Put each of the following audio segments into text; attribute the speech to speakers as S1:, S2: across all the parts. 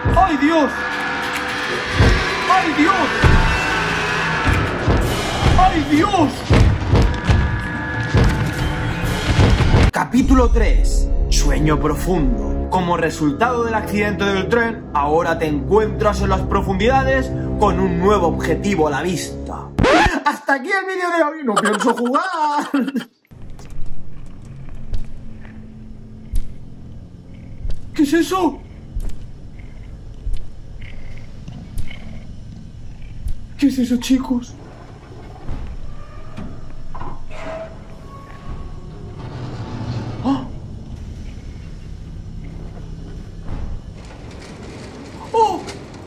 S1: ¡Ay, Dios! ¡Ay, Dios! ¡Ay, Dios! Capítulo 3. Sueño profundo. Como resultado del accidente del tren, ahora te encuentras en las profundidades con un nuevo objetivo a la vista. ¡Hasta aquí el vídeo de hoy! ¡No pienso jugar! ¿Qué es eso? ¿Qué es eso, chicos? ¡Ah! ¡Oh!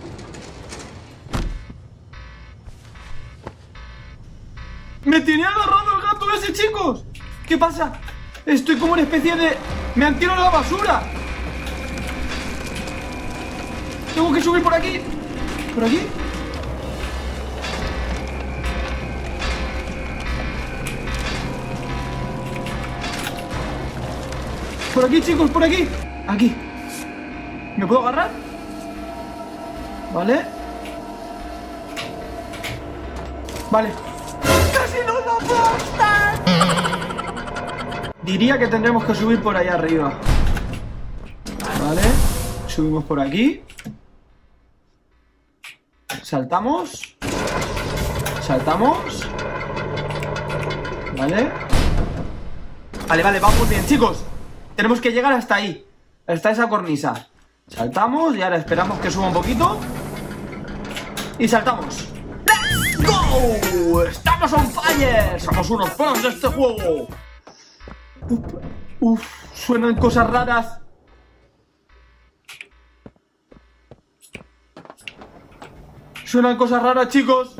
S1: ¡Me tiene agarrado el gato ese, chicos! ¿Qué pasa? Estoy como una especie de... ¡Me han tirado a la basura! Tengo que subir por aquí. ¿Por aquí? Por aquí, chicos, por aquí. Aquí. ¿Me puedo agarrar? Vale. Vale. ¡Casi nos aplastan! Diría que tendremos que subir por allá arriba. Vale. Subimos por aquí. Saltamos. Saltamos. Vale. Vale, vamos bien, chicos. Tenemos que llegar hasta ahí. Hasta esa cornisa. Saltamos y ahora esperamos que suba un poquito. Y saltamos. ¡Let's go! ¡Estamos on fire! Somos unos pros de este juego. Uf, suenan cosas raras. Suenan cosas raras, chicos.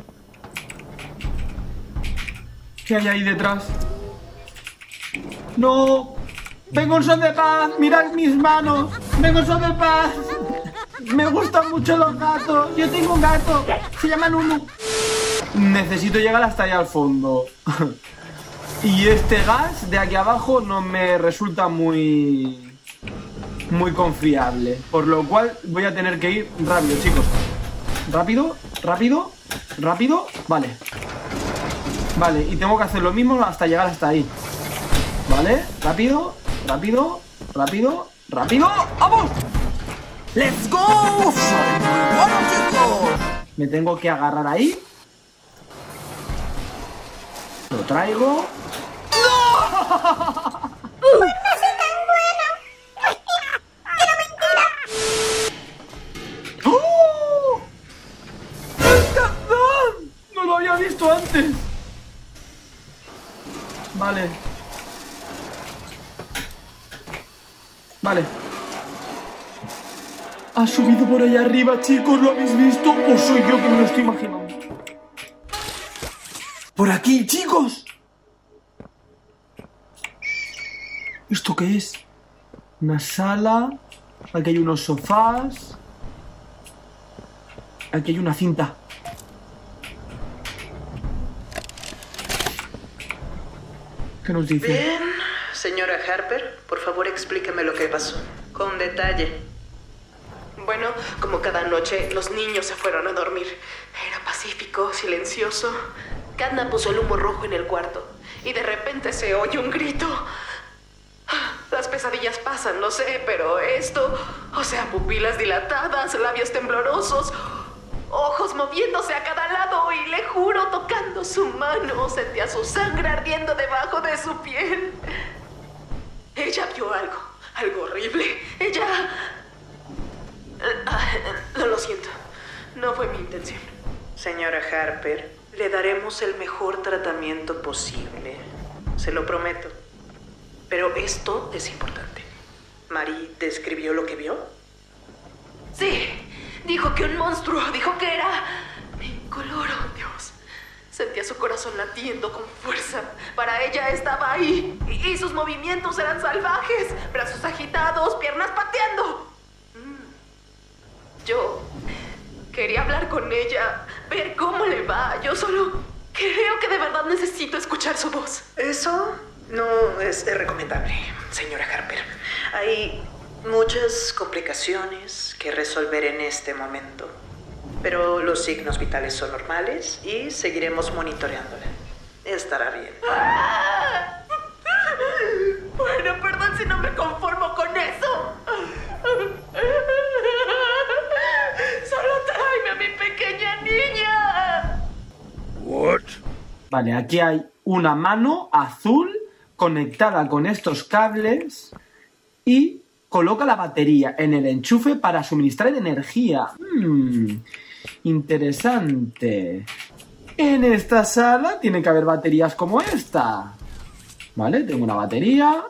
S1: ¿Qué hay ahí detrás? ¡No! ¡Vengo en son de paz! ¡Mirad mis manos! ¡Vengo en son de paz! Me gustan mucho los gatos. Yo tengo un gato. Se llama Nunu. Necesito llegar hasta allá al fondo. Y este gas de aquí abajo no me resulta muy confiable. Por lo cual voy a tener que ir rápido, chicos. Rápido, rápido, rápido. Vale. Vale, y tengo que hacer lo mismo hasta llegar hasta ahí. Vale, rápido, rápido, rápido, rápido. ¡Vamos! ¡Let's go! ¡Soy muy bueno, chicos! Me tengo que agarrar ahí. Lo traigo. ¡No! Visto antes. Vale. Vale. Ha subido por allá arriba, chicos. ¿Lo habéis visto? ¿O soy yo que me lo estoy imaginando? Por aquí, chicos. ¿Esto qué es? Una sala. Aquí hay unos sofás. Aquí hay una cinta. ¿Qué nos dice?
S2: Bien, señora Harper, por favor explíqueme lo que pasó. Con detalle. Bueno, como cada noche, los niños se fueron a dormir. Era pacífico, silencioso. Cadna puso el humo rojo en el cuarto. Y de repente se oye un grito. Las pesadillas pasan, lo sé, pero esto... O sea, pupilas dilatadas, labios temblorosos... Ojos moviéndose a cada lado y le juro, tocando su mano, sentía su sangre ardiendo debajo de su piel. Ella vio algo horrible. Ella... lo siento, no fue mi intención. Señora Harper, le daremos el mejor tratamiento posible. Se lo prometo. Pero esto es importante. ¿Marie describió lo que vio? Sí. Dijo que un monstruo, dijo que era... Me incoloro, Dios. Sentía su corazón latiendo con fuerza. Para ella estaba ahí. Y sus movimientos eran salvajes. Brazos agitados, piernas pateando. Yo quería hablar con ella, ver cómo le va. Yo solo creo que de verdad necesito escuchar su voz. Eso no es recomendable, señora Harper. Hay Muchas complicaciones que resolver en este momento. Pero los signos vitales son normales y seguiremos monitoreándola. Estará bien.
S3: Bueno, perdón si no me conformo con eso. Solo tráeme a mi pequeña niña.
S1: What? Vale, aquí hay una mano azul conectada con estos cables y coloca la batería en el enchufe para suministrar energía. Interesante. En esta sala tiene que haber baterías como esta. Vale, tengo una batería.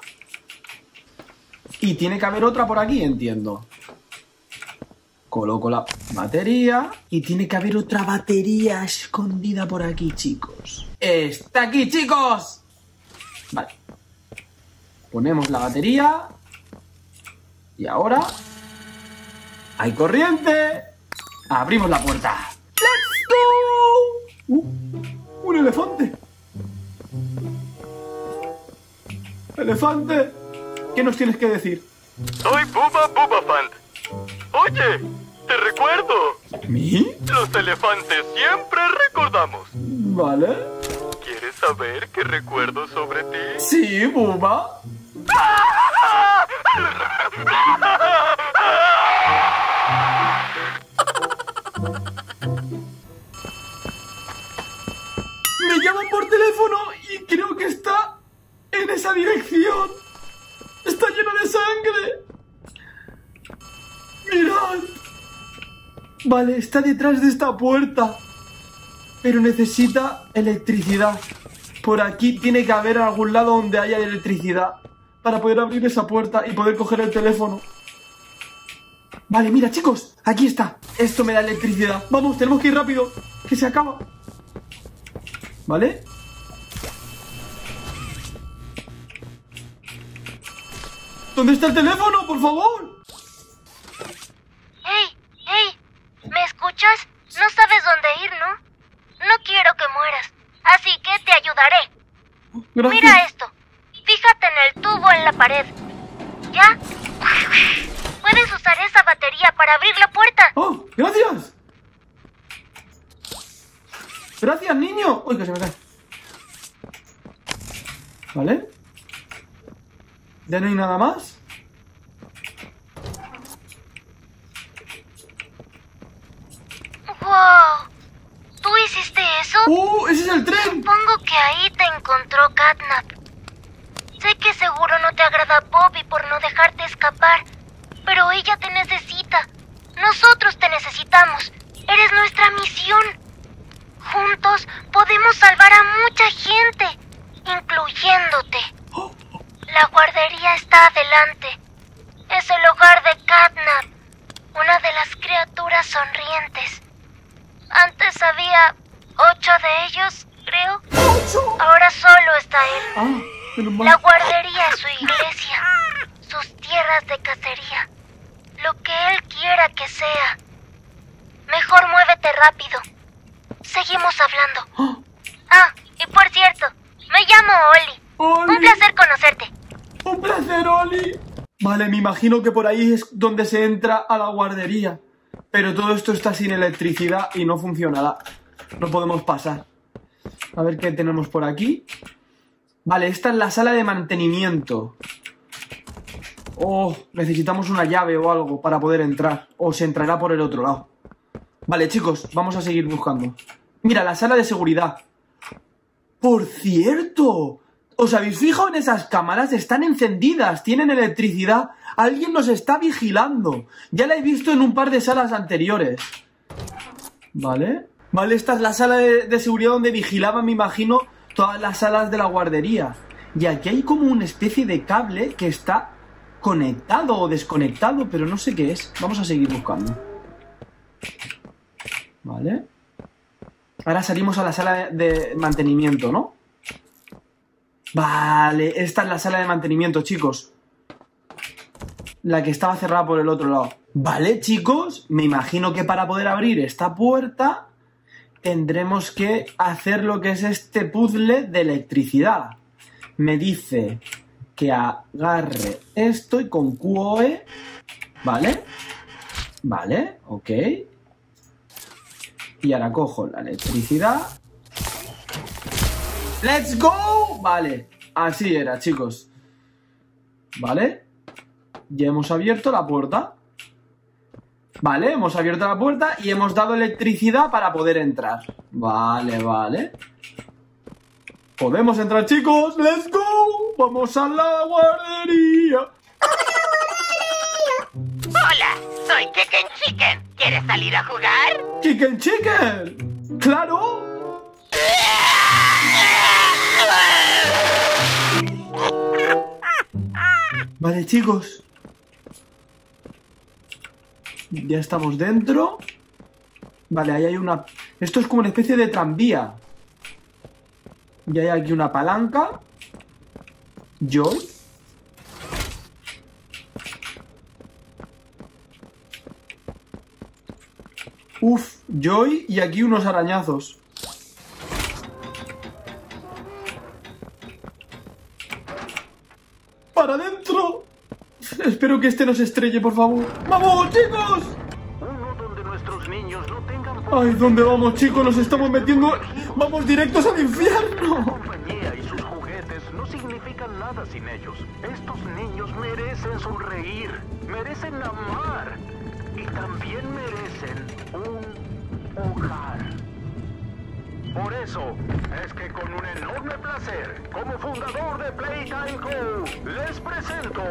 S1: Y tiene que haber otra por aquí, entiendo. Coloco la batería. Y tiene que haber otra batería escondida por aquí, chicos. ¡Está aquí, chicos! Vale. Ponemos la batería. Y ahora... ¡hay corriente! ¡Abrimos la puerta! ¡Let's go! ¡Un elefante! ¡Elefante! ¿Qué nos tienes que decir?
S4: Soy Bubba Bubafant. Oye, te recuerdo.
S1: ¿Mí?
S4: Los elefantes siempre recordamos.
S1: Vale.
S4: ¿Quieres saber qué recuerdo sobre ti?
S1: Sí, Bubba. Me llaman por teléfono y creo que está en esa dirección. Está lleno de sangre. Mirad. Vale, está detrás de esta puerta. Pero necesita electricidad. Por aquí tiene que haber algún lado donde haya electricidad para poder abrir esa puerta y poder coger el teléfono. Vale, mira, chicos, aquí está. Esto me da electricidad. Vamos, tenemos que ir rápido, que se acaba. ¿Vale? ¿Dónde está el teléfono, por favor?
S5: ¡Hey! ¡Hey! ¿Me escuchas? No sabes dónde ir, ¿no? No quiero que mueras, así que te ayudaré.
S1: Gracias.
S5: Mira esto. Fíjate en el tubo en la pared. ¿Ya? Puedes usar esa batería para abrir la puerta.
S1: ¡Oh, gracias! ¡Gracias, niño! ¡Uy, que se me cae! ¿Vale? ¿Ya no hay nada más?
S5: ¡Wow! ¿Tú hiciste eso?
S1: ¡Ese es el tren!
S5: Supongo que ahí te encontró Catnap. Sé que seguro no te agrada Bobby por no dejarte escapar, pero ella te necesita. Nosotros te necesitamos. Eres nuestra misión. Juntos podemos salvar a mucha gente, incluyéndote. La guardería está adelante. Es el hogar de Catnap, una de las criaturas sonrientes. Antes había 8 de ellos, creo. Ahora solo está él.
S1: Menos mal.
S5: La guardería es su iglesia, sus tierras de cacería, lo que él quiera que sea. Mejor muévete rápido. Seguimos hablando. Y por cierto, me llamo Oli.
S1: ¡Oli!
S5: Un placer conocerte.
S1: ¡Un placer, Oli! Vale, me imagino que por ahí es donde se entra a la guardería. Pero todo esto está sin electricidad y no funcionará. No podemos pasar. A ver qué tenemos por aquí. Vale, esta es la sala de mantenimiento. Oh, necesitamos una llave o algo para poder entrar. O se entrará por el otro lado. Vale, chicos, vamos a seguir buscando. Mira, la sala de seguridad. ¡Por cierto! ¿Os habéis fijado en esas cámaras? Están encendidas, tienen electricidad. Alguien nos está vigilando. Ya la he visto en un par de salas anteriores. ¿Vale? Vale, esta es la sala de seguridad donde vigilaban, me imagino, todas las salas de la guardería. Y aquí hay como una especie de cable que está conectado o desconectado, pero no sé qué es. Vamos a seguir buscando. ¿Vale? Ahora salimos a la sala de mantenimiento, ¿no? Vale, esta es la sala de mantenimiento, chicos. La que estaba cerrada por el otro lado. Vale, chicos, me imagino que para poder abrir esta puerta tendremos que hacer lo que es este puzzle de electricidad. Me dice que agarre esto y con QOE... ¿Vale? Vale, ok. Y ahora cojo la electricidad. ¡Let's go! Vale, así era, chicos. Vale. Ya hemos abierto la puerta. Vale, hemos abierto la puerta y hemos dado electricidad para poder entrar. Vale, vale. Podemos entrar, chicos. ¡Let's go! ¡Vamos a la guardería!
S3: Hola, soy Chicken Chicken. ¿Quieres salir a jugar?
S1: ¡Chicken Chicken! ¡Claro! Vale, chicos. Ya estamos dentro. Vale, ahí hay una... Esto es como una especie de tranvía. Y hay aquí una palanca. Joy. Uf, Joy y aquí unos arañazos. ¡Para adentro! Espero que este no se estrelle, por favor. ¡Vamos, chicos!
S4: Uno donde nuestros niños no tengan
S1: Ay, ¿dónde vamos, chicos? Nos estamos metiendo... ¡Vamos directos al infierno!
S4: compañía y sus juguetes no significan nada sin ellos. Estos niños merecen sonreír, merecen amar y también merecen un hogar. Por eso es que con un enorme placer, como fundador de Playtime Co., les presento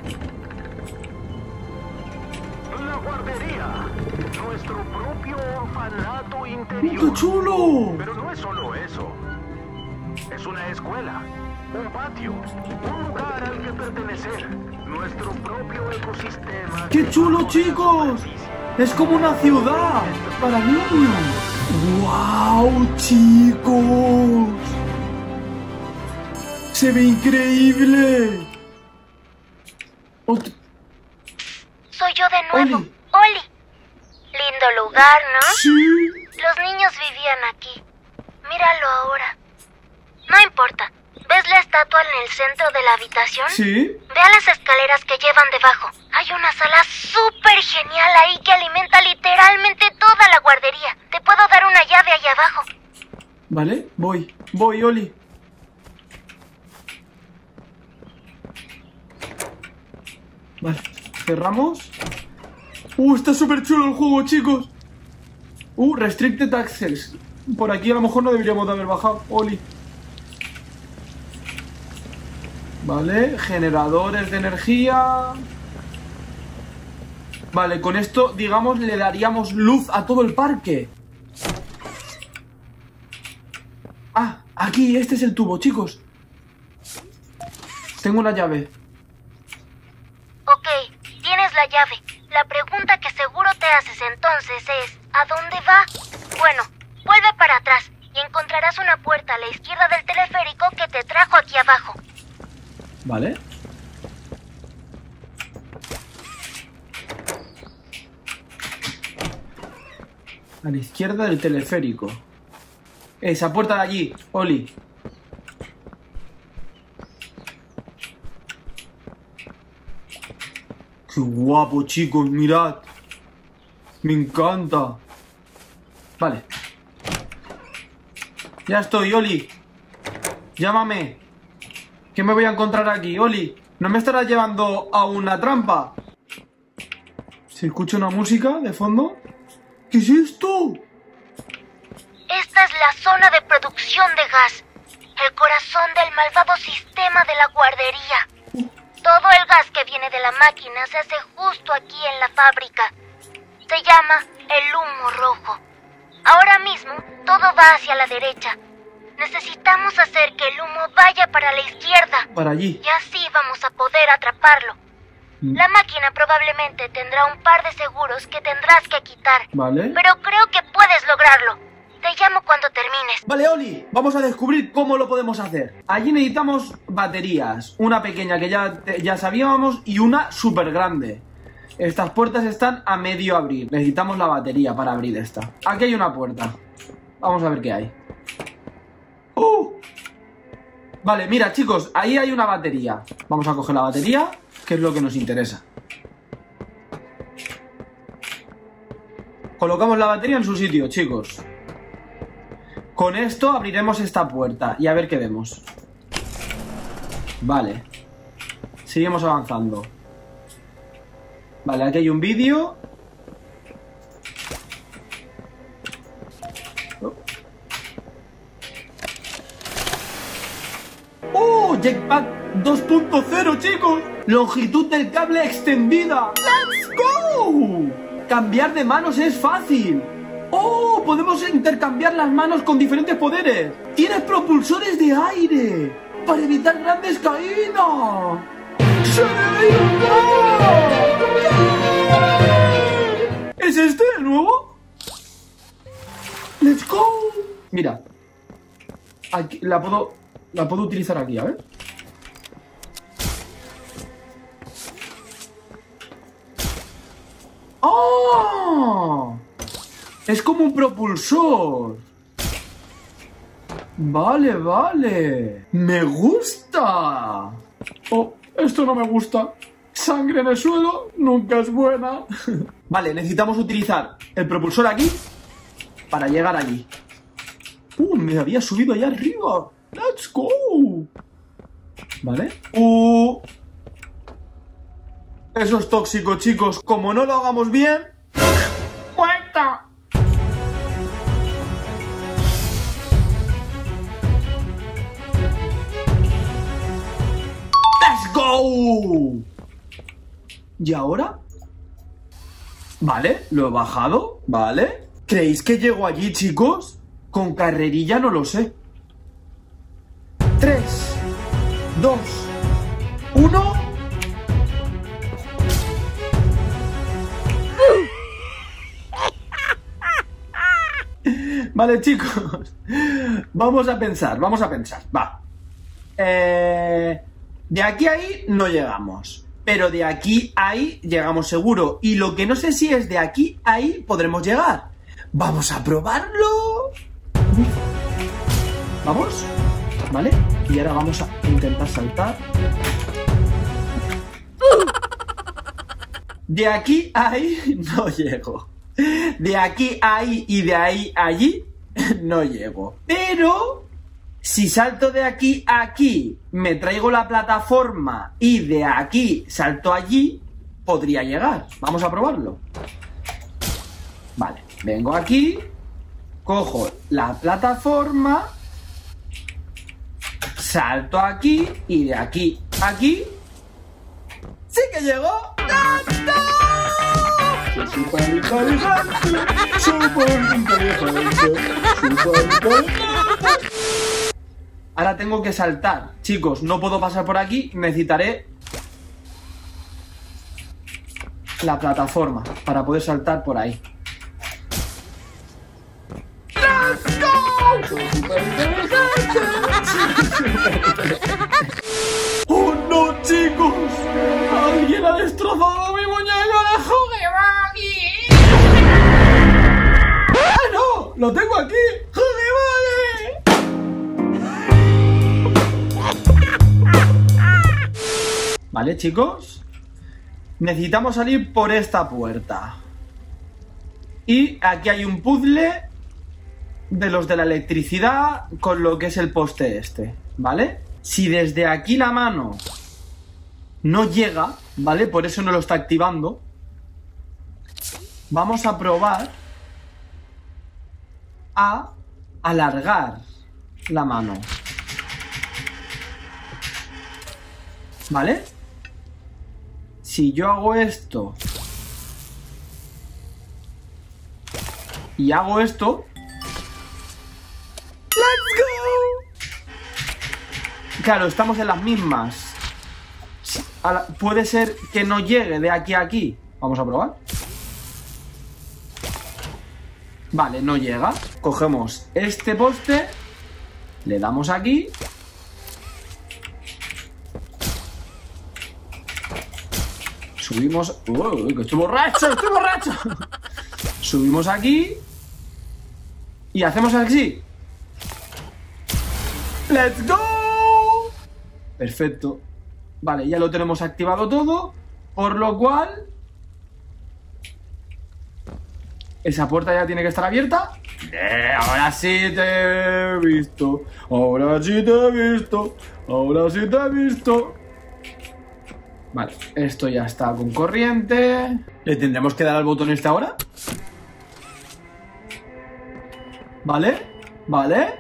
S4: la guardería, nuestro propio orfanato interior.
S1: ¡Qué chulo!
S4: Pero no es solo eso. Es una escuela, un patio, un lugar al que pertenecer, nuestro propio ecosistema.
S1: ¡Qué chulo, chicos! Es como una ciudad para niños. ¡Wow, chicos! ¡Se ve increíble!
S5: Soy yo de nuevo,
S1: Oli.
S5: Oli. Lindo lugar, ¿no?
S1: Sí.
S5: Los niños vivían aquí. Míralo ahora. No importa. ¿Ves la estatua en el centro de la habitación?
S1: Sí.
S5: Ve a las escaleras que llevan debajo. Hay una sala súper genial ahí que alimenta literalmente toda la guardería. Te puedo dar una llave ahí abajo.
S1: Vale, voy, Oli. Vale, cerramos. Está súper chulo el juego, chicos. Restricted access. Por aquí a lo mejor no deberíamos de haber bajado, Oli. Vale, generadores de energía. Vale, con esto, digamos, le daríamos luz a todo el parque. Ah, aquí, este es el tubo, chicos. Tengo una llave.
S5: Ok, tienes la llave. La pregunta que seguro te haces entonces es, ¿a dónde va? Bueno, vuelve para atrás y encontrarás una puerta a la izquierda del teleférico que te trajo aquí abajo.
S1: Vale. A la izquierda del teleférico. Esa puerta de allí, Oli. Qué guapo, chicos, mirad. Me encanta. Vale. Ya estoy, Oli. Llámame. ¿Qué me voy a encontrar aquí, Oli? ¿No me estarás llevando a una trampa? ¿Se escucha una música de fondo? ¿Qué es esto?
S5: Esta es la zona de producción de gas. El corazón del malvado sistema de la guardería. Todo el gas que viene de la máquina se hace justo aquí en la fábrica. Se llama el humo rojo. Ahora mismo todo va hacia la derecha. Necesitamos hacer que el humo vaya para la izquierda.
S1: Para allí.
S5: Y así vamos a poder atraparlo. La máquina probablemente tendrá un par de seguros que tendrás que quitar.
S1: Vale.
S5: Pero creo que puedes lograrlo. Te llamo cuando termines.
S1: Vale, Oli, vamos a descubrir cómo lo podemos hacer. Allí necesitamos baterías. Una pequeña que ya sabíamos y una súper grande. Estas puertas están a medio abrir. Necesitamos la batería para abrir esta. Aquí hay una puerta. Vamos a ver qué hay. Vale, mira, chicos, ahí hay una batería. Vamos a coger la batería, que es lo que nos interesa. Colocamos la batería en su sitio, chicos. Con esto abriremos esta puerta y a ver qué vemos. Vale. Seguimos avanzando. Vale, aquí hay un vídeo. ¡Oh! Jetpack 2.0, chicos. Longitud del cable extendida. ¡Let's go! Cambiar de manos es fácil. ¡Oh! Podemos intercambiar las manos con diferentes poderes. Tienes propulsores de aire para evitar grandes caídas. ¡Sí! ¿Es este el nuevo? ¡Let's go! Mira. Aquí, la puedo utilizar aquí, a ver. ¡Oh! Es como un propulsor. Vale, vale. ¡Me gusta! Oh, esto no me gusta. Sangre en el suelo nunca es buena. Vale, necesitamos utilizar el propulsor aquí para llegar allí. Me había subido allá arriba. ¡Let's go! Vale. Eso es tóxico, chicos. Como no lo hagamos bien... ¡Muerta! ¡Let's go! ¿Y ahora? Vale, lo he bajado. Vale. ¿Creéis que llego allí, chicos? Con carrerilla no lo sé. 3, 2, 1... Vale, chicos. Vamos a pensar. Va. De aquí a ahí no llegamos. Pero de aquí a ahí llegamos seguro. Y lo que no sé si es de aquí a ahí podremos llegar. Vamos a probarlo. Vamos. Vale. Y ahora vamos a intentar saltar. De aquí a ahí no llego. De aquí a ahí y de ahí a allí no llego. Pero si salto de aquí a aquí, me traigo la plataforma y de aquí salto allí, podría llegar. Vamos a probarlo. Vale, vengo aquí, cojo la plataforma, salto aquí y de aquí a aquí. ¡Sí que llegó! Súper inteligente, súper inteligente. Ahora tengo que saltar. Chicos, no puedo pasar por aquí. Necesitaré la plataforma para poder saltar por ahí. ¡Let's go! Súper inteligente. ¡Oh no, chicos! ¡Alguien ha destrozado mi muñeco de Huggy Wuggy! ¡Ah, no! ¡Lo tengo aquí! ¡Huggy Wuggy! Vale, chicos. Necesitamos salir por esta puerta. Y aquí hay un puzzle de los de la electricidad con lo que es el poste este, ¿vale? Si desde aquí la mano no llega, ¿vale? Por eso no lo está activando. Vamos a probar a alargar la mano. ¿Vale? Si yo hago esto y hago esto... ¡Let's go! Claro, estamos en las mismas. Puede ser que no llegue de aquí a aquí. Vamos a probar. Vale, no llega. Cogemos este poste, le damos aquí. Subimos... ¡Uy, que estoy borracho! ¡Estoy borracho! Subimos aquí y hacemos así. ¡Let's go! Perfecto. Vale, ya lo tenemos activado todo. Por lo cual... esa puerta ya tiene que estar abierta. Ahora sí te he visto. Ahora sí te he visto. Ahora sí te he visto. Vale, esto ya está con corriente. ¿Le tendremos que dar al botón este ahora? Vale, vale.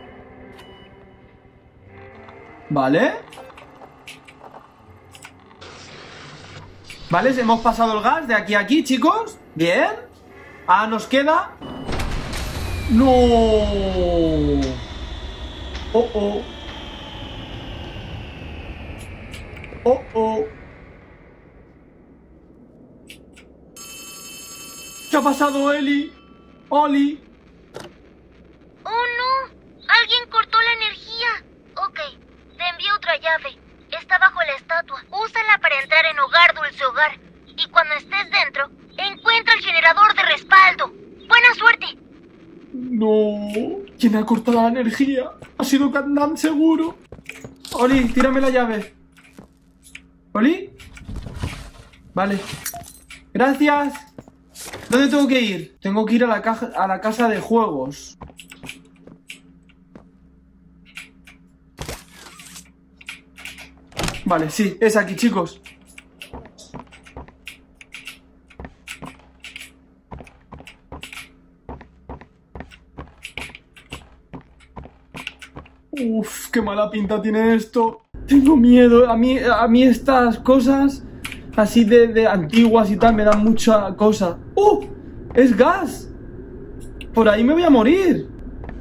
S1: Vale. Vale, hemos pasado el gas de aquí a aquí, chicos. Bien. Ah, nos queda... ¡no! ¡Oh, oh! ¡Oh, oh! ¿Qué ha pasado, Eli? ¡Oli!
S5: ¡Oh, no! ¡Alguien cortó la energía! Ok, te envío otra llave. Está bajo la estatua. Úsala para entrar en Hogar Dulce Hogar. Y cuando estés dentro, encuentra el generador de respaldo. ¡Buena suerte!
S1: No. ¿Quién ha cortado la energía? Ha sido Catnap seguro. Oli, tírame la llave. ¿Oli? Vale. Gracias. ¿Dónde tengo que ir? Tengo que ir a la casa de juegos. Vale, sí, es aquí, chicos. Uf, qué mala pinta tiene esto. Tengo miedo. A mí estas cosas así de antiguas y tal me dan mucha cosa. ¡Oh! ¡Es gas! Por ahí me voy a morir.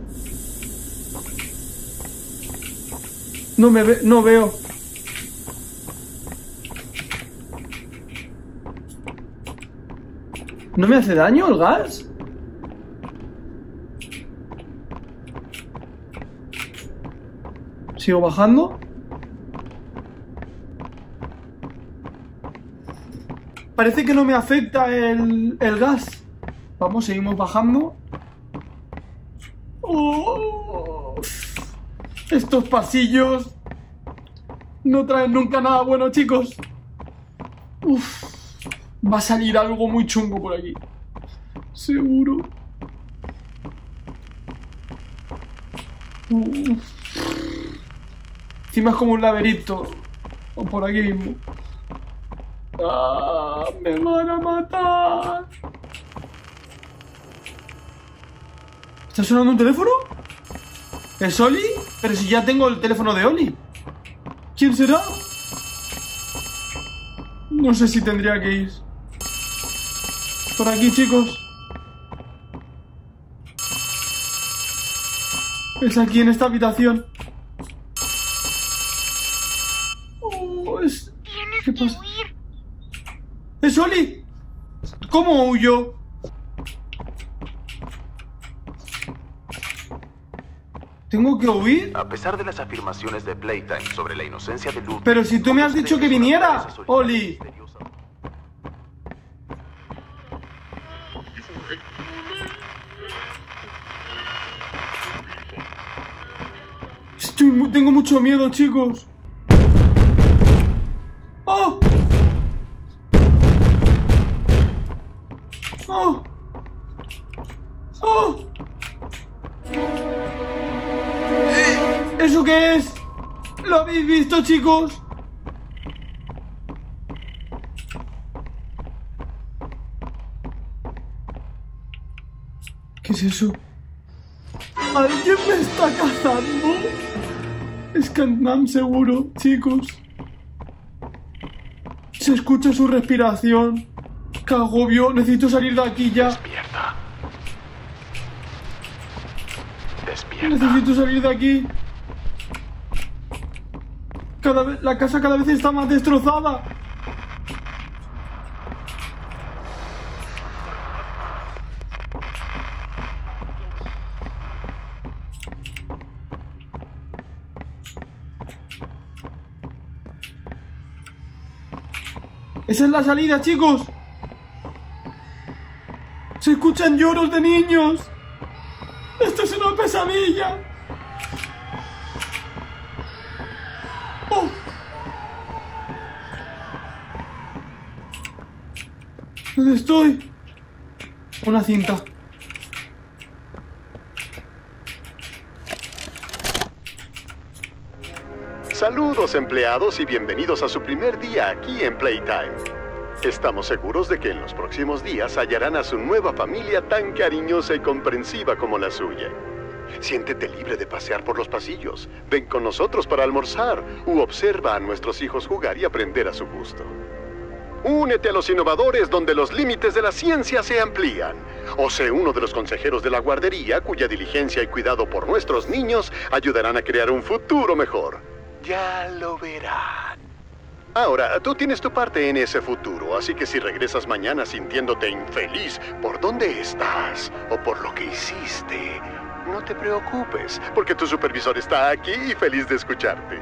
S1: No veo. ¿No me hace daño el gas? Sigo bajando. Parece que no me afecta el gas. Vamos, seguimos bajando. Oh, estos pasillos no traen nunca nada bueno, chicos. Uf, va a salir algo muy chungo por aquí. Seguro. Encima es como un laberinto. O por aquí mismo. ¡Ah! ¡Me van a matar! ¿Está sonando un teléfono? ¿Es Oli? Pero si ya tengo el teléfono de Oli. ¿Quién será? No sé si tendría que ir. Por aquí, chicos. Es aquí en esta habitación. Oh, es... ¿Qué pasa? ¡Es Oli! ¿Cómo huyó? ¿Tengo que huir?
S4: A pesar de las afirmaciones de Playtime sobre la inocencia de Ludwig...
S1: Pero si tú me has dicho que viniera, Oli. Tengo mucho miedo, chicos. ¡Oh! ¡Oh! ¡Oh! ¿Eso qué es? ¿Lo habéis visto, chicos? ¿Qué es eso? ¿Alguien me está cazando? Es Catnap seguro, chicos. Se escucha su respiración. ¡Qué agobio! Necesito salir de aquí ya.
S4: Despierta. Despierta.
S1: Necesito salir de aquí. La casa cada vez está más destrozada. Esa es la salida, chicos. Se escuchan lloros de niños. Esto es una pesadilla. Oh, ¿Dónde estoy? Una cinta.
S6: Saludos, empleados, y bienvenidos a su primer día aquí en Playtime. Estamos seguros de que en los próximos días hallarán a su nueva familia tan cariñosa y comprensiva como la suya. Siéntete libre de pasear por los pasillos. Ven con nosotros para almorzar u observa a nuestros hijos jugar y aprender a su gusto. Únete a los innovadores donde los límites de la ciencia se amplían. O sé uno de los consejeros de la guardería cuya diligencia y cuidado por nuestros niños ayudarán a crear un futuro mejor. Ya lo verán. Ahora, tú tienes tu parte en ese futuro, así que si regresas mañana sintiéndote infeliz por dónde estás o por lo que hiciste, no te preocupes, porque tu supervisor está aquí y feliz de escucharte.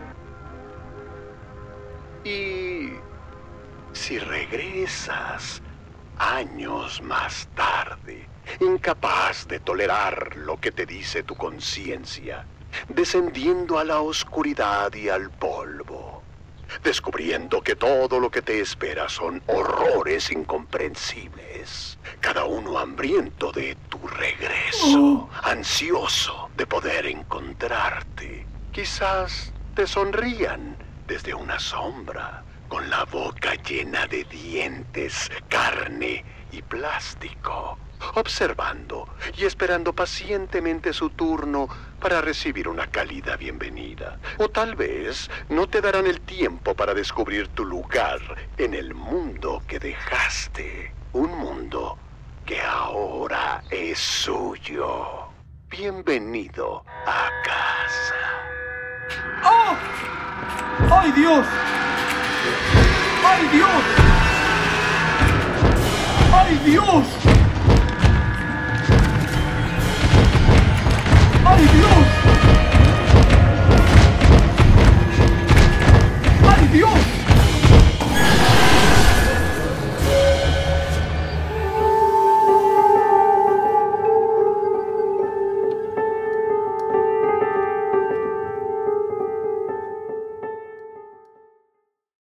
S6: Y si regresas años más tarde, incapaz de tolerar lo que te dice tu conciencia, descendiendo a la oscuridad y al polvo, descubriendo que todo lo que te espera son horrores incomprensibles, cada uno hambriento de tu regreso, ansioso de poder encontrarte. Quizás te sonrían desde una sombra, con la boca llena de dientes, carne y plástico, observando y esperando pacientemente su turno para recibir una cálida bienvenida. O tal vez no te darán el tiempo para descubrir tu lugar en el mundo que dejaste. Un mundo que ahora es suyo. Bienvenido a casa.
S1: ¡Oh! ¡Ay, Dios! ¡Ay, Dios! ¡Ay, Dios!